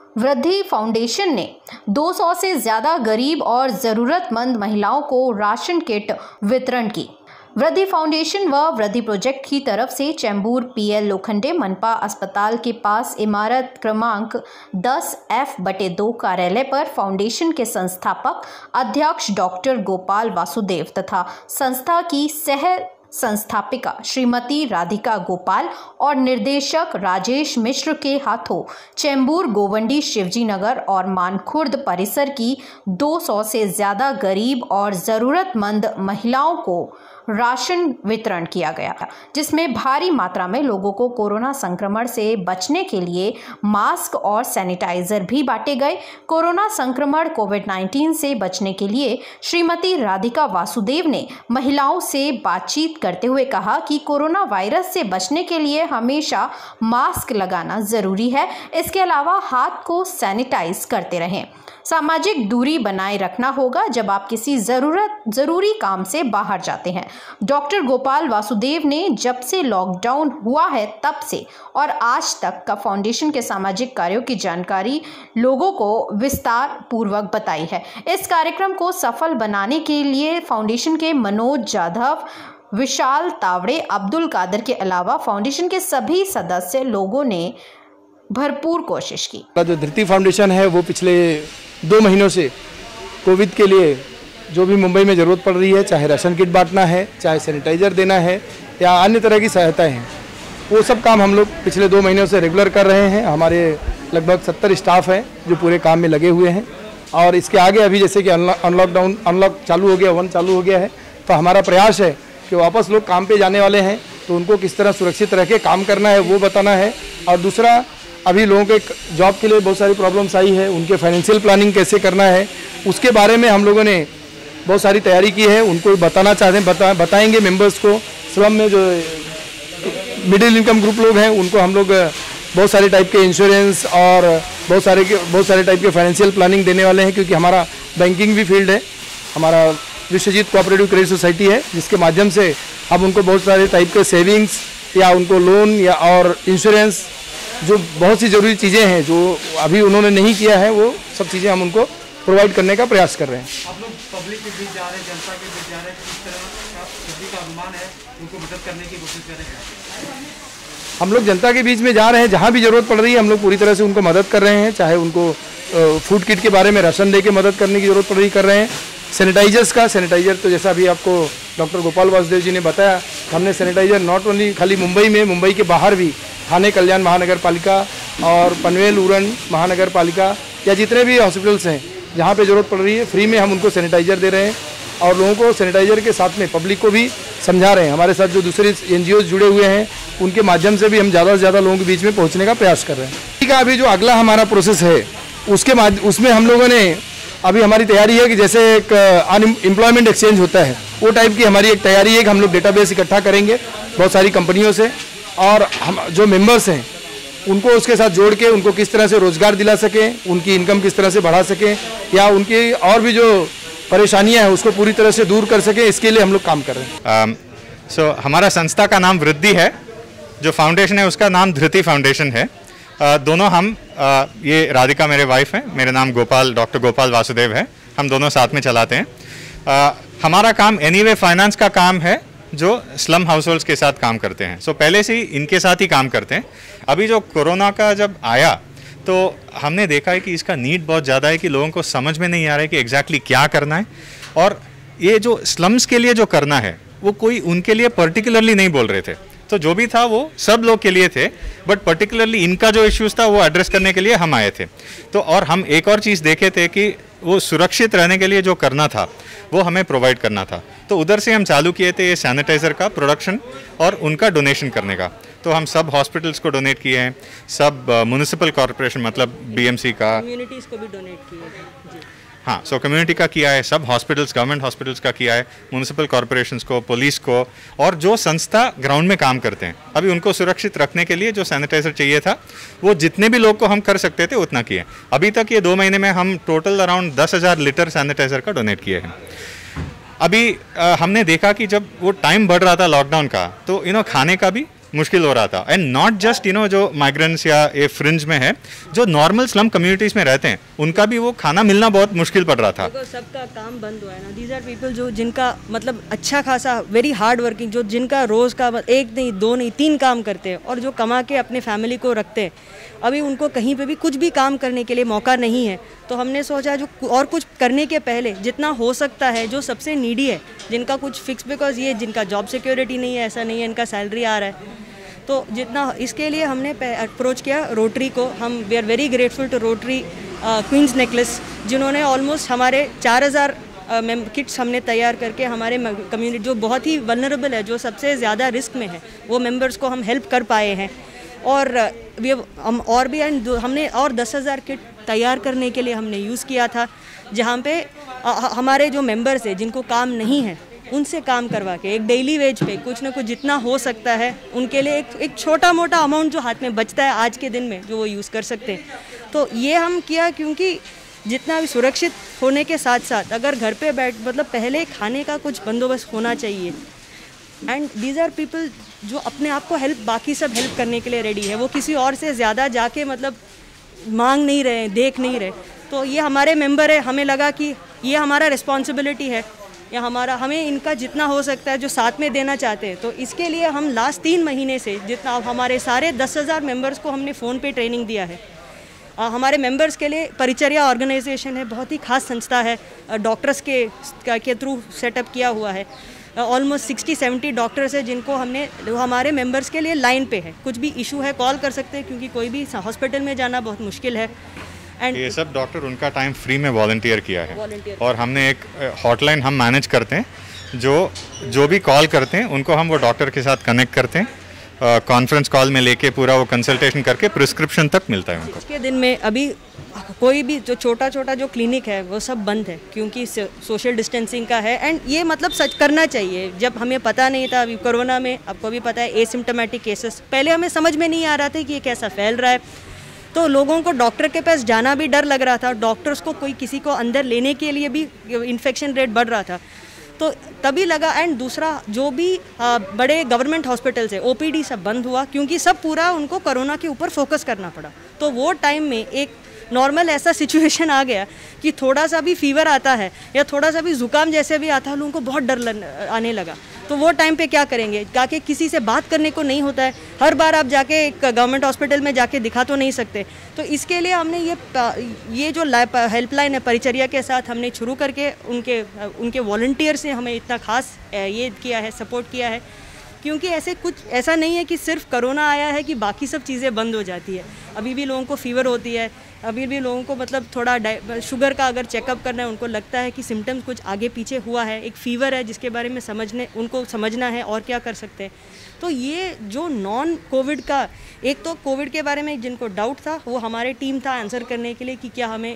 वृद्धि फाउंडेशन ने 200 से ज़्यादा गरीब और ज़रूरतमंद महिलाओं को राशन किट वितरण की। वृद्धि फाउंडेशन व वृद्धि प्रोजेक्ट की तरफ से चैम्बूर पीएल लोखंडे मनपा अस्पताल के पास इमारत क्रमांक 10F/2 कार्यालय पर फाउंडेशन के संस्थापक अध्यक्ष डॉक्टर गोपाल वासुदेव तथा संस्था की सह संस्थापिका श्रीमती राधिका गोपाल और निर्देशक राजेश मिश्र के हाथों चैम्बूर, गोवंडी, शिवजी नगर और मानखुर्द परिसर की 200 से ज़्यादा गरीब और ज़रूरतमंद महिलाओं को राशन वितरण किया गया, जिसमें भारी मात्रा में लोगों को कोरोना संक्रमण से बचने के लिए मास्क और सैनिटाइजर भी बांटे गए। कोरोना संक्रमण कोविड-19 से बचने के लिए श्रीमती राधिका वासुदेव ने महिलाओं से बातचीत करते हुए कहा कि कोरोना वायरस से बचने के लिए हमेशा मास्क लगाना जरूरी है। इसके अलावा हाथ को सैनिटाइज करते रहें। सामाजिक दूरी बनाए रखना होगा जब आप किसी जरूरी काम से बाहर जाते हैं। डॉक्टर गोपाल वासुदेव ने जब से लॉकडाउन हुआ है तब से और आज तक का फाउंडेशन के सामाजिक कार्यों की जानकारी लोगों को विस्तार पूर्वक बताई है। इस कार्यक्रम को सफल बनाने के लिए फाउंडेशन के मनोज जाधव, विशाल तावड़े, अब्दुल कादर के अलावा फाउंडेशन के सभी सदस्य लोगों ने भरपूर कोशिश की। जो धृति फाउंडेशन है वो पिछले 2 महीनों से कोविड के लिए जो भी मुंबई में ज़रूरत पड़ रही है, चाहे राशन किट बांटना है, चाहे सैनिटाइज़र देना है या अन्य तरह की सहायताएं हैं, वो सब काम हम लोग पिछले 2 महीनों से रेगुलर कर रहे हैं। हमारे लगभग 70 स्टाफ हैं जो पूरे काम में लगे हुए हैं। और इसके आगे अभी जैसे कि अनलॉक चालू हो गया, 1 चालू हो गया है, तो हमारा प्रयास है कि वापस लोग काम पे जाने वाले हैं तो उनको किस तरह सुरक्षित रह के काम करना है वो बताना है। और दूसरा, अभी लोगों के जॉब के लिए बहुत सारी प्रॉब्लम्स आई है, उनके फाइनेंशियल प्लानिंग कैसे करना है उसके बारे में हम लोगों ने बहुत सारी तैयारी की है। उनको बताना चाहते हैं, बताएंगे मेंबर्स को। स्लम में जो मिडिल इनकम ग्रुप लोग हैं उनको हम लोग बहुत सारे टाइप के इंश्योरेंस और बहुत सारे टाइप के फाइनेंशियल प्लानिंग देने वाले हैं, क्योंकि हमारा बैंकिंग भी फील्ड है। हमारा विश्वजीत कोऑपरेटिव क्रेडिट सोसाइटी है, जिसके माध्यम से हम उनको बहुत सारे टाइप के सेविंग्स या उनको लोन या और इंश्योरेंस, जो बहुत सी ज़रूरी चीज़ें हैं जो अभी उन्होंने नहीं किया है, वो सब चीज़ें हम उनको प्रोवाइड करने का प्रयास कर रहे हैं। आप लोग पब्लिक के बीच जा रहे हैं, जनता के बीच जा रहे हैं, किस तरह का सभी का अनुमान है, उनको मदद करने की कोशिश कर रहे हैं? हम लोग जनता के बीच में जा रहे हैं, जहाँ भी ज़रूरत पड़ रही है हम लोग पूरी तरह से उनको मदद कर रहे हैं। चाहे उनको फूड किट के बारे में राशन दे के मदद करने की ज़रूरत पड़ रही कर रहे हैं। सैनिटाइजर तो जैसा अभी आपको डॉक्टर गोपाल वासुदेव जी ने बताया, हमने सैनिटाइजर नॉट ओनली खाली मुंबई में, मुंबई के बाहर भी थाने कल्याण महानगर पालिका और पनवेल उरण महानगर पालिका या जितने भी हॉस्पिटल्स हैं जहाँ पे ज़रूरत पड़ रही है, फ्री में हम उनको सैनिटाइज़र दे रहे हैं और लोगों को सैनिटाइज़र के साथ में पब्लिक को भी समझा रहे हैं। हमारे साथ जो दूसरे NGOs जुड़े हुए हैं उनके माध्यम से भी हम ज़्यादा से ज़्यादा लोगों के बीच में पहुँचने का प्रयास कर रहे हैं। ठीक है, अभी जो अगला हमारा प्रोसेस है उसमें हम लोगों ने अभी हमारी तैयारी है कि जैसे एक अनएम्प्लॉयमेंट एक्सचेंज होता है, वो टाइप की हमारी एक तैयारी है कि हम लोग डेटाबेस इकट्ठा करेंगे बहुत सारी कंपनियों से और हम जो मेंबर्स हैं उनको उसके साथ जोड़ के उनको किस तरह से रोज़गार दिला सकें, उनकी इनकम किस तरह से बढ़ा सकें या उनकी और भी जो परेशानियां हैं उसको पूरी तरह से दूर कर सकें, इसके लिए हम लोग काम कर रहे हैं। हमारा संस्था का नाम वृद्धि है, जो फाउंडेशन है उसका नाम धृति फाउंडेशन है। दोनों हम ये राधिका मेरे वाइफ हैं, मेरा नाम डॉक्टर गोपाल वासुदेव है, हम दोनों साथ में चलाते हैं। हमारा काम एनीवे फाइनेंस का काम है जो स्लम हाउस होल्ड्स के साथ काम करते हैं। पहले से ही इनके साथ ही काम करते हैं। अभी जो कोरोना का जब आया तो हमने देखा है कि इसका नीड बहुत ज़्यादा है, कि लोगों को समझ में नहीं आ रहा है कि एग्जैक्टली क्या करना है। और ये जो स्लम्स के लिए जो करना है वो कोई उनके लिए पर्टिकुलरली नहीं बोल रहे थे, तो जो भी था वो सब लोग के लिए थे, बट पर्टिकुलरली इनका जो इश्यूज था वो एड्रेस करने के लिए हम आए थे। तो और हम एक और चीज़ देखे थे कि वो सुरक्षित रहने के लिए जो करना था वो हमें प्रोवाइड करना था, तो उधर से हम चालू किए थे ये सैनिटाइज़र का प्रोडक्शन और उनका डोनेशन करने का। तो हम सब हॉस्पिटल्स को डोनेट किए हैं, सब म्युनिसिपल कॉर्पोरेशन मतलब BMC का, कम्युनिटीज़ को भी डोनेट किए हैं। हाँ, कम्युनिटी का किया है, सब हॉस्पिटल्स, गवर्नमेंट हॉस्पिटल्स का किया है, म्युनिसिपल कॉर्पोरेशंस को, पुलिस को, और जो संस्था ग्राउंड में काम करते हैं अभी उनको सुरक्षित रखने के लिए जो सैनिटाइज़र चाहिए था वो जितने भी लोग को हम कर सकते थे उतना किए। अभी तक ये 2 महीने में हम टोटल अराउंड 10,000 लीटर सैनिटाइज़र का डोनेट किए हैं। अभी हमने देखा कि जब वो टाइम बढ़ रहा था लॉकडाउन का, तो खाने का भी मुश्किल हो रहा था। एंड नॉट जस्ट जो माइग्रेंट्स या ये फ्रिंज में है, जो नॉर्मल स्लम कम्युनिटीज़ में रहते हैं उनका भी वो खाना मिलना बहुत मुश्किल पड़ रहा था। सबका काम बंद हुआ है ना। दीज आर पीपल जो जिनका मतलब अच्छा खासा वेरी हार्ड वर्किंग, जो जिनका रोज़ का 1 नहीं 2 नहीं 3 काम करते हैं और जो कमा के अपने फैमिली को रखते हैं, अभी उनको कहीं पे भी कुछ भी काम करने के लिए मौका नहीं है। तो हमने सोचा जो और कुछ करने के पहले जितना हो सकता है, जो सबसे नीडी है, जिनका कुछ फिक्स, बिकॉज ये जिनका जॉब सिक्योरिटी नहीं है, ऐसा नहीं है इनका सैलरी आ रहा है, तो जितना इसके लिए हमने अप्रोच किया रोटरी को। हम we are very grateful to Rotary Queens Necklace, जिन्होंने ऑलमोस्ट हमारे 4000 किट्स हमने तैयार करके हमारे कम्युनिटी जो बहुत ही वल्नरेबल है, जो सबसे ज़्यादा रिस्क में है, वो मेंबर्स को हम हेल्प कर पाए हैं। और हम और भी हमने और 10,000 किट तैयार करने के लिए हमने यूज़ किया था, जहाँ पे हमारे जो मेंबर्स हैं जिनको काम नहीं है उनसे काम करवा के एक डेली वेज पे कुछ ना कुछ जितना हो सकता है उनके लिए एक छोटा मोटा अमाउंट जो हाथ में बचता है आज के दिन में, जो वो यूज़ कर सकते हैं। तो ये हम किया क्योंकि जितना भी सुरक्षित होने के साथ साथ अगर घर पे मतलब पहले खाने का कुछ बंदोबस्त होना चाहिए। एंड दीज आर पीपल जो अपने आप को बाकी सब हेल्प करने के लिए रेडी है, वो किसी और से ज़्यादा जाके मतलब मांग नहीं रहे, देख नहीं रहे। तो ये हमारे मेंबर है, हमें लगा कि ये हमारा रिस्पॉन्सिबिलिटी है, या हमें इनका जितना हो सकता है जो साथ में देना चाहते हैं। तो इसके लिए हम लास्ट 3 महीने से जितना हमारे सारे 10,000 मेंबर्स को हमने फ़ोन पे ट्रेनिंग दिया है। हमारे मेंबर्स के लिए परिचर्या ऑर्गेनाइजेशन है, बहुत ही खास संस्था है, डॉक्टर्स के थ्रू सेटअप किया हुआ है। ऑलमोस्ट 60-70 डॉक्टर्स है जिनको हमने हमारे मेंबर्स के लिए लाइन पे है, कुछ भी इशू है कॉल कर सकते हैं, क्योंकि कोई भी हॉस्पिटल में जाना बहुत मुश्किल है। एंड ये सब डॉक्टर उनका टाइम फ्री में वॉलंटियर किया है। और हमने एक हॉटलाइन हम मैनेज करते हैं, जो भी कॉल करते हैं उनको हम वो डॉक्टर के साथ कनेक्ट करते हैं, कॉन्फ्रेंस कॉल में लेके पूरा वो कंसल्टेशन करके प्रिस्क्रिप्शन तक मिलता है उनको। इसके दिन में अभी कोई भी जो छोटा जो क्लिनिक है वो सब बंद है, क्योंकि सोशल डिस्टेंसिंग का है। एंड ये मतलब सच करना चाहिए। जब हमें पता नहीं था, अभी कोरोना में आपको भी पता है एसिम्प्टोमेटिक केसेस, पहले हमें समझ में नहीं आ रहा था कि ये कैसा फैल रहा है, तो लोगों को डॉक्टर के पास जाना भी डर लग रहा था, डॉक्टर्स को कोई किसी को अंदर लेने के लिए भी इन्फेक्शन रेट बढ़ रहा था। तो तभी लगा। एंड दूसरा, जो भी बड़े गवर्नमेंट हॉस्पिटल्स है, ओपीडी सब बंद हुआ, क्योंकि सब पूरा उनको कोरोना के ऊपर फोकस करना पड़ा। तो वो टाइम में एक नॉर्मल ऐसा सिचुएशन आ गया कि थोड़ा सा भी फीवर आता है या थोड़ा सा भी जुकाम जैसे भी आता है, लोगों को बहुत डर आने लगा। तो वो टाइम पे क्या करेंगे, जाके किसी से बात करने को नहीं होता है, हर बार आप जाके एक गवर्नमेंट हॉस्पिटल में जाके दिखा तो नहीं सकते। तो इसके लिए हमने ये जो हेल्पलाइन है परिचर्या के साथ हमने शुरू करके उनके वॉलंटियर से हमें इतना खास ये किया है, सपोर्ट किया है, क्योंकि ऐसा नहीं है कि सिर्फ कोरोना आया है कि बाकी सब चीज़ें बंद हो जाती है। अभी भी लोगों को फीवर होती है, अभी भी लोगों को मतलब थोड़ा शुगर का अगर चेकअप करना है, उनको लगता है कि सिम्टम्स कुछ आगे पीछे हुआ है, एक फ़ीवर है जिसके बारे में उनको समझना है और क्या कर सकते हैं। तो ये जो नॉन कोविड का, एक तो कोविड के बारे में जिनको डाउट था वो हमारे टीम था आंसर करने के लिए कि क्या हमें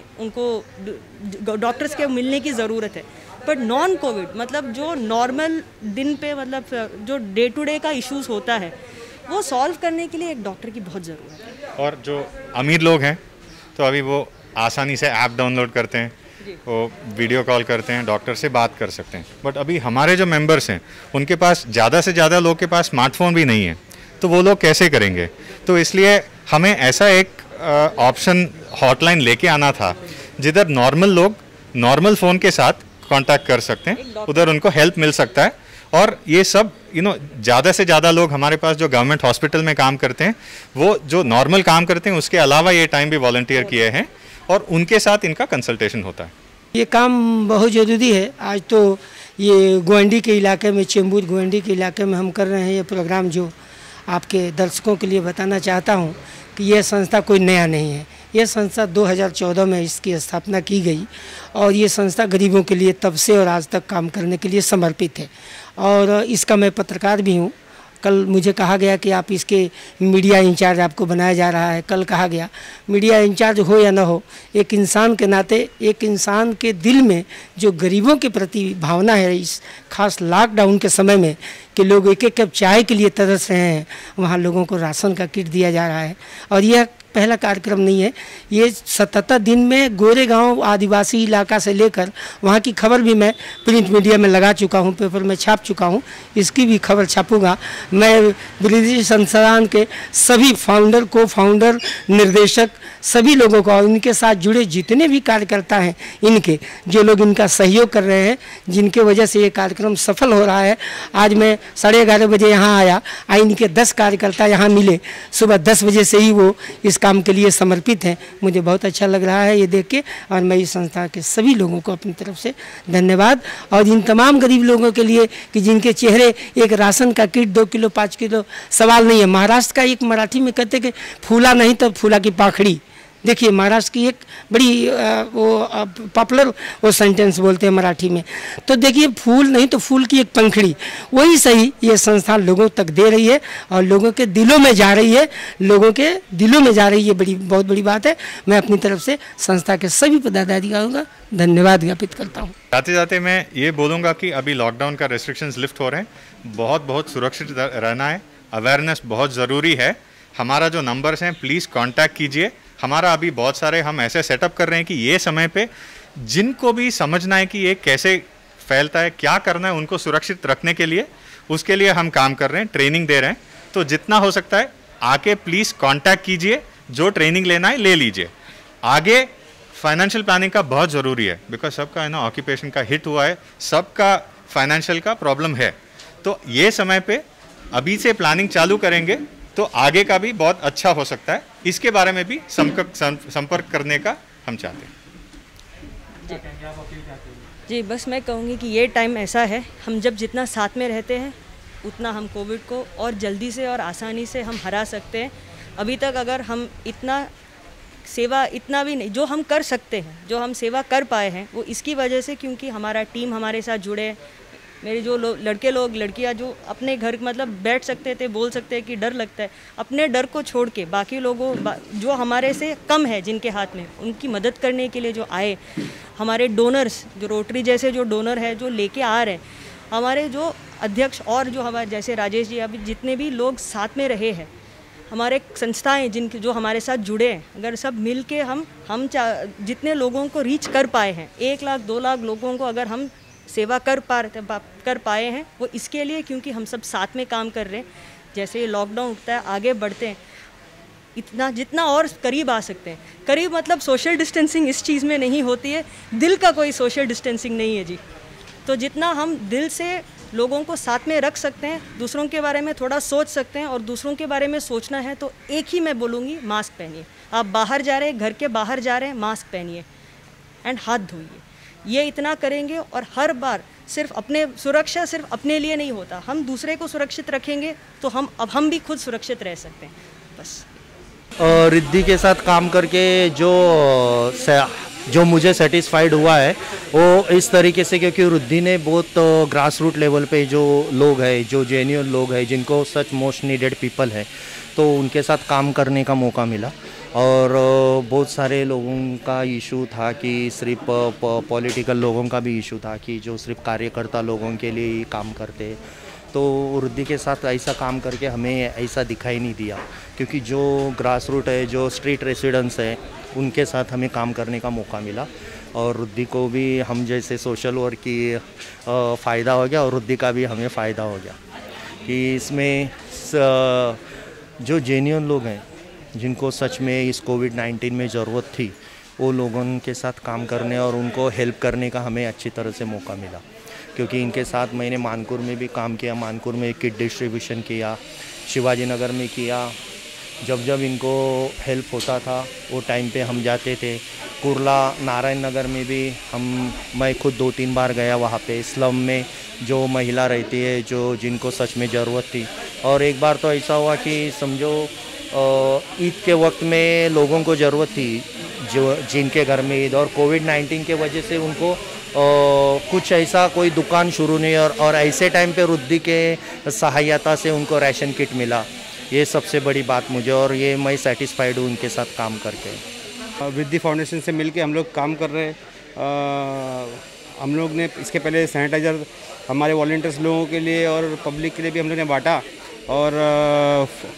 उनको डॉक्टर्स के मिलने की ज़रूरत है, बट नॉन कोविड मतलब जो नॉर्मल दिन पे मतलब जो डे टू डे का इश्यूज़ होता है वो सॉल्व करने के लिए एक डॉक्टर की बहुत ज़रूरत है। और जो अमीर लोग हैं तो अभी वो आसानी से ऐप डाउनलोड करते हैं, वो वीडियो कॉल करते हैं, डॉक्टर से बात कर सकते हैं। बट अभी हमारे जो मेंबर्स हैं उनके पास ज़्यादा से ज़्यादा लोग के पास स्मार्टफोन भी नहीं है, तो वो लोग कैसे करेंगे? तो इसलिए हमें ऐसा एक ऑप्शन हॉटलाइन लेके आना था जिधर नॉर्मल लोग नॉर्मल फ़ोन के साथ कांटेक्ट कर सकते हैं, उधर उनको हेल्प मिल सकता है। और ये सब ज़्यादा से ज़्यादा लोग हमारे पास जो गवर्नमेंट हॉस्पिटल में काम करते हैं, वो जो नॉर्मल काम करते हैं उसके अलावा ये टाइम भी वॉलंटियर किए हैं और उनके साथ इनका कंसल्टेशन होता है। ये काम बहुत ज़रूरी है। आज तो ये गोंडी के इलाके में, चेंबूर गोंडी के इलाके में हम कर रहे हैं ये प्रोग्राम, जो आपके दर्शकों के लिए बताना चाहता हूँ कि यह संस्था कोई नया नहीं है। यह संस्था 2014 में इसकी स्थापना की गई और ये संस्था गरीबों के लिए तब से और आज तक काम करने के लिए समर्पित है। और इसका मैं पत्रकार भी हूँ। कल मुझे कहा गया कि आप इसके मीडिया इंचार्ज आपको बनाया जा रहा है। कल कहा गया मीडिया इंचार्ज हो या ना हो, एक इंसान के नाते, एक इंसान के दिल में जो गरीबों के प्रति भावना है, इस खास लॉकडाउन के समय में कि लोग एक एक कप चाय के लिए तरस रहे हैं, वहाँ लोगों को राशन का किट दिया जा रहा है। और यह पहला कार्यक्रम नहीं है। ये 77 दिन में गोरेगांव आदिवासी इलाका से लेकर वहाँ की खबर भी मैं प्रिंट मीडिया में लगा चुका हूँ, पेपर में छाप चुका हूँ, इसकी भी खबर छापूंगा। मैं बृद्धि संस्थान के सभी फाउंडर, को फाउंडर, निर्देशक, सभी लोगों को और इनके साथ जुड़े जितने भी कार्यकर्ता हैं, इनके जो लोग इनका सहयोग कर रहे हैं, जिनके वजह से ये कार्यक्रम सफल हो रहा है। आज मैं 11:30 बजे यहाँ आया, इनके 10 कार्यकर्ता यहाँ मिले, सुबह 10 बजे से ही वो इस काम के लिए समर्पित हैं। मुझे बहुत अच्छा लग रहा है ये देख के, और मैं इस संस्था के सभी लोगों को अपनी तरफ से धन्यवाद। और इन तमाम गरीब लोगों के लिए कि जिनके चेहरे एक राशन का किट 2 किलो 5 किलो सवाल नहीं है। महाराष्ट्र का एक मराठी में कहते कि फूला नहीं तो फूला की पाखड़ी। देखिए महाराष्ट्र की एक बड़ी पॉपुलर वो सेंटेंस बोलते हैं मराठी में। तो देखिए फूल नहीं तो फूल की एक पंखड़ी, वही सही ये संस्था लोगों तक दे रही है और लोगों के दिलों में जा रही है, लोगों के दिलों में जा रही है। बहुत बड़ी बात है। मैं अपनी तरफ से संस्था के सभी पदाधिकारियों का धन्यवाद ज्ञापित करता हूँ। जाते जाते मैं ये बोलूँगा कि अभी लॉकडाउन का रेस्ट्रिक्शंस लिफ्ट हो रहे हैं, बहुत सुरक्षित रहना है, अवेयरनेस बहुत ज़रूरी है। हमारा जो नंबर्स हैं प्लीज़ कांटेक्ट कीजिए। हमारा अभी बहुत सारे हम ऐसे सेटअप कर रहे हैं कि ये समय पे जिनको भी समझना है कि ये कैसे फैलता है, क्या करना है उनको सुरक्षित रखने के लिए, उसके लिए हम काम कर रहे हैं, ट्रेनिंग दे रहे हैं। तो जितना हो सकता है आके प्लीज़ कांटेक्ट कीजिए, जो ट्रेनिंग लेना है ले लीजिए। आगे फाइनेंशियल प्लानिंग का बहुत ज़रूरी है, बिकॉज सबका है ना ऑक्यूपेशन का हिट हुआ है, सबका फाइनेंशियल का प्रॉब्लम है। तो ये समय पे अभी से प्लानिंग चालू करेंगे तो आगे का भी बहुत अच्छा हो सकता है। इसके बारे में भी संपर्क करने का हम चाहते हैं। जी बस मैं कहूँगी कि ये टाइम ऐसा है, हम जब जितना साथ में रहते हैं उतना हम कोविड को और जल्दी से और आसानी से हम हरा सकते हैं। अभी तक अगर हम इतना सेवा इतना भी नहीं जो हम कर सकते हैं, जो हम सेवा कर पाए हैं, वो इसकी वजह से क्योंकि हमारा टीम हमारे साथ जुड़े। मेरे जो लड़के लोग लड़कियां जो अपने घर मतलब बैठ सकते थे, बोल सकते हैं कि डर लगता है, अपने डर को छोड़ के बाकी लोगों जो हमारे से कम है जिनके हाथ में, उनकी मदद करने के लिए जो आए, हमारे डोनर्स जो रोटरी जैसे जो डोनर है जो लेके आ रहे हैं, हमारे जो अध्यक्ष और जो हमारे जैसे राजेश जी, अभी जितने भी लोग साथ में रहे हैं, हमारे संस्थाएं जिनके जो हमारे साथ जुड़े हैं, अगर सब मिल के हम जितने लोगों को रीच कर पाए हैं, 1 लाख 2 लाख लोगों को अगर हम सेवा कर पाए हैं, वो इसके लिए क्योंकि हम सब साथ में काम कर रहे हैं। जैसे लॉकडाउन उठता है, आगे बढ़ते हैं, इतना जितना और करीब आ सकते हैं। करीब मतलब सोशल डिस्टेंसिंग इस चीज़ में नहीं होती है, दिल का कोई सोशल डिस्टेंसिंग नहीं है जी। तो जितना हम दिल से लोगों को साथ में रख सकते हैं, दूसरों के बारे में थोड़ा सोच सकते हैं, और दूसरों के बारे में सोचना है तो एक ही मैं बोलूँगी, मास्क पहनिए। आप बाहर जा रहे हैं, घर के बाहर जा रहे हैं, मास्क पहनिए एंड हाथ धोइए। ये इतना करेंगे और हर बार सिर्फ सुरक्षा सिर्फ अपने लिए नहीं होता, हम दूसरे को सुरक्षित रखेंगे तो हम भी खुद सुरक्षित रह सकते हैं। बस रिद्धि के साथ काम करके जो मुझे सेटिस्फाइड हुआ है वो इस तरीके से, क्योंकि रिद्धि ने बहुत ग्रास रूट लेवल पे जो लोग हैं, जो जेन्युइन लोग हैं, जिनको सच मोस्ट नीडेड पीपल है, तो उनके साथ काम करने का मौका मिला। और बहुत सारे लोगों का इशू था कि सिर्फ पॉलिटिकल लोगों का भी इशू था कि जो सिर्फ कार्यकर्ता लोगों के लिए ही काम करते हैं। तो रिद्धि के साथ ऐसा काम करके हमें ऐसा दिखाई नहीं दिया, क्योंकि जो ग्रास रूट है, जो स्ट्रीट रेसिडेंट्स हैं, उनके साथ हमें काम करने का मौका मिला। और रिद्धि को भी हम जैसे सोशल वर्क की फ़ायदा हो गया और रिद्धि का भी हमें फ़ायदा हो गया कि इसमें जो जेन्युइन लोग हैं, जिनको सच में इस कोविड-19 में ज़रूरत थी, वो लोगों के साथ काम करने और उनको हेल्प करने का हमें अच्छी तरह से मौका मिला। क्योंकि इनके साथ मैंने मानपुर में भी काम किया, मानपुर में किट डिस्ट्रीब्यूशन किया, शिवाजी नगर में किया। जब इनको हेल्प होता था वो टाइम पे हम जाते थे। कुर्ला नारायण नगर में भी मैं खुद 2-3 बार गया वहाँ पे, स्लम में जो महिला रहती है, जो जिनको सच में ज़रूरत थी। और एक बार तो ऐसा हुआ कि समझो ईद के वक्त में लोगों को ज़रूरत थी, जो जिनके घर में ईद, और कोविड-19 के वजह से उनको कुछ ऐसा कोई दुकान शुरू नहीं, और ऐसे टाइम पे रिद्धि के सहायता से उनको राशन किट मिला। ये सबसे बड़ी बात मुझे, और ये मैं सेटिस्फाइड हूँ उनके साथ काम करके। रिद्धि फाउंडेशन से मिलके हम लोग काम कर रहे हैं। हम लोग ने इसके पहले सैनिटाइज़र हमारे वॉलंटियर्स लोगों के लिए और पब्लिक के लिए भी हम लोग ने बांटा, और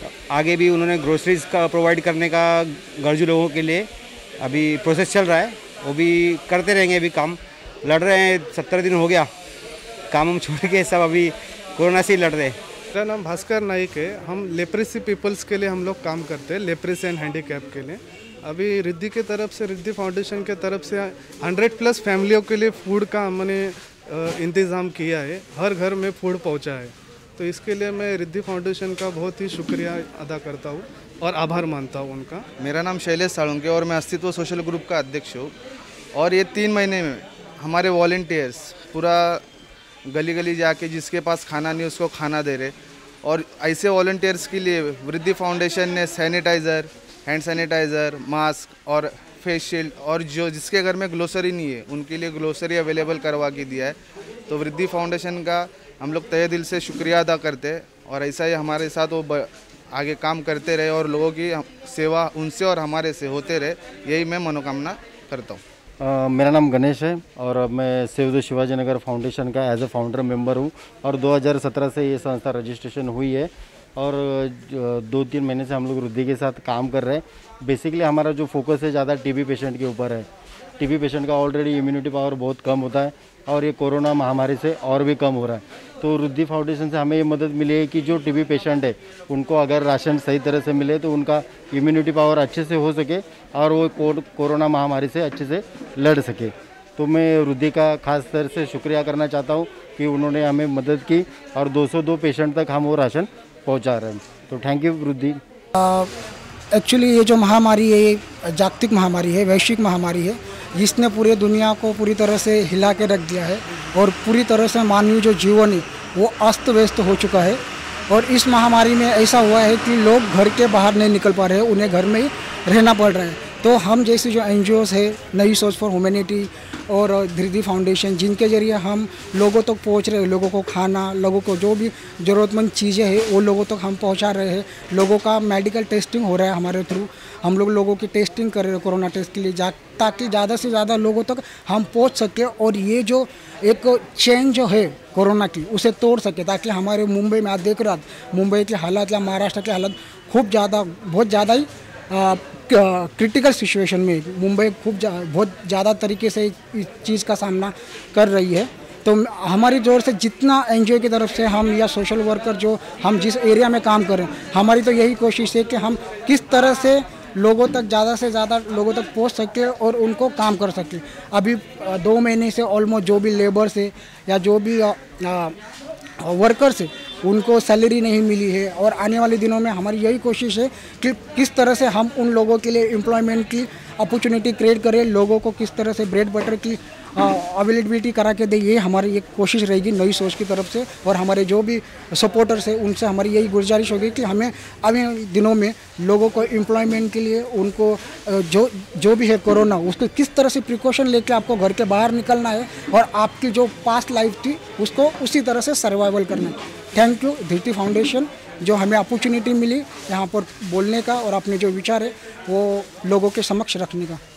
आगे भी उन्होंने ग्रोसरीज का प्रोवाइड करने का गर्जू लोगों के लिए अभी प्रोसेस चल रहा है, वो भी करते रहेंगे। अभी काम लड़ रहे हैं, 70 दिन हो गया काम हम छोड़ के, सब अभी कोरोना से ही लड़ रहे हैं। मेरा नाम भास्कर नाइक है। हम लेप्रेसी पीपल्स के लिए हम लोग काम करते हैं, लेप्रेसी एंड हैंडीकैप के लिए। अभी रिद्धि के तरफ से, रिद्धि फाउंडेशन के तरफ से 100+ फैमिलियों के लिए फूड का हमने इंतज़ाम किया है, हर घर में फूड पहुंचा है। तो इसके लिए मैं रिद्धि फाउंडेशन का बहुत ही शुक्रिया अदा करता हूँ और आभार मानता हूँ उनका। मेरा नाम शैलेश साळुंके और मैं अस्तित्व सोशल ग्रुप का अध्यक्ष हूँ। और ये 3 महीने में हमारे वॉलंटियर्स पूरा गली गली जाके जिसके पास खाना नहीं उसको खाना दे रहे। और ऐसे वॉलंटियर्स के लिए वृद्धि फाउंडेशन ने सैनिटाइज़र, हैंड सैनिटाइज़र, मास्क और फेस शील्ड और जो जिसके घर में ग्लोसरी नहीं है उनके लिए ग्लोसरी अवेलेबल करवा के दिया है। तो वृद्धि फाउंडेशन का हम लोग तहे दिल से शुक्रिया अदा करते हैं और ऐसा ही हमारे साथ वो आगे काम करते रहे और लोगों की सेवा उनसे और हमारे से होते रहे, यही मैं मनोकामना करता हूँ। मेरा नाम गणेश है और मैं save the Shivaji Nagar foundation का एज ए फाउंडर मेंबर हूँ और 2017 से ये संस्था रजिस्ट्रेशन हुई है और 2-3 महीने से हम लोग वृद्धि के साथ काम कर रहे हैं। बेसिकली हमारा जो फोकस है ज़्यादा टीबी पेशेंट के ऊपर है। टीबी पेशेंट का ऑलरेडी इम्यूनिटी पावर बहुत कम होता है और ये कोरोना महामारी से और भी कम हो रहा है। तो वृद्धि फाउंडेशन से हमें ये मदद मिली है कि जो टीबी पेशेंट है उनको अगर राशन सही तरह से मिले तो उनका इम्यूनिटी पावर अच्छे से हो सके और वो कोरोना महामारी से अच्छे से लड़ सके। तो मैं वृद्धि का खास तरह से शुक्रिया करना चाहता हूँ कि उन्होंने हमें मदद की और 202 पेशेंट तक हम वो राशन पहुँचा रहे हैं। तो थैंक यू वृद्धि। एक्चुअली ये जो महामारी है ये जागतिक महामारी है, वैश्विक महामारी है, जिसने पूरे दुनिया को पूरी तरह से हिला के रख दिया है और पूरी तरह से मानवीय जो जीवन है वो अस्त व्यस्त हो चुका है। और इस महामारी में ऐसा हुआ है कि लोग घर के बाहर नहीं निकल पा रहे हैं, उन्हें घर में ही रहना पड़ रहा है। तो हम जैसे जो NGOs है, नई सोच फॉर ह्यूमैनिटी और वृद्धि फाउंडेशन, जिनके जरिए हम लोगों तक पहुंच रहे हैं, लोगों को खाना, लोगों को जो भी ज़रूरतमंद चीज़ें हैं वो लोगों तक हम पहुंचा रहे हैं। लोगों का मेडिकल टेस्टिंग हो रहा है हमारे थ्रू, हम लोगों की टेस्टिंग कर रहे हैं कोरोना टेस्ट के लिए, ताकि ज़्यादा से ज़्यादा लोगों तक हम पहुँच सकें और ये जो एक चेन जो है कोरोना की उसे तोड़ सके, ताकि हमारे मुंबई में आप देख रहे हैं मुंबई की हालत या महाराष्ट्र की हालत बहुत ज़्यादा ही क्रिटिकल सिचुएशन में मुंबई बहुत ज़्यादा तरीके से इस चीज़ का सामना कर रही है। तो हमारी जोर से जितना NGO की तरफ से हम या सोशल वर्कर जो हम जिस एरिया में काम करें, हमारी तो यही कोशिश है कि हम किस तरह से लोगों तक ज़्यादा से ज़्यादा लोगों तक पहुंच सके और उनको काम कर सके। अभी 2 महीने से ऑलमोस्ट जो भी लेबर्स है या जो भी वर्कर्स है उनको सैलरी नहीं मिली है और आने वाले दिनों में हमारी यही कोशिश है कि किस तरह से हम उन लोगों के लिए एम्प्लॉयमेंट की अपॉर्चुनिटी क्रिएट करें, लोगों को किस तरह से ब्रेड बटर की अवेलेबिलिटी करा के दे, ये हमारी एक कोशिश रहेगी नई सोच की तरफ से। और हमारे जो भी सपोर्टर्स हैं उनसे हमारी यही गुजारिश होगी कि हमें अभी दिनों में लोगों को एम्प्लॉयमेंट के लिए उनको जो भी है कोरोना उसको किस तरह से प्रिकॉशन लेके आपको घर के बाहर निकलना है और आपकी जो पास्ट लाइफ थी उसको उसी तरह से सर्वाइवल करना है। थैंक यू वृद्धि फाउंडेशन, जो हमें अपॉर्चुनिटी मिली यहाँ पर बोलने का और अपने जो विचार है वो लोगों के समक्ष रखने का।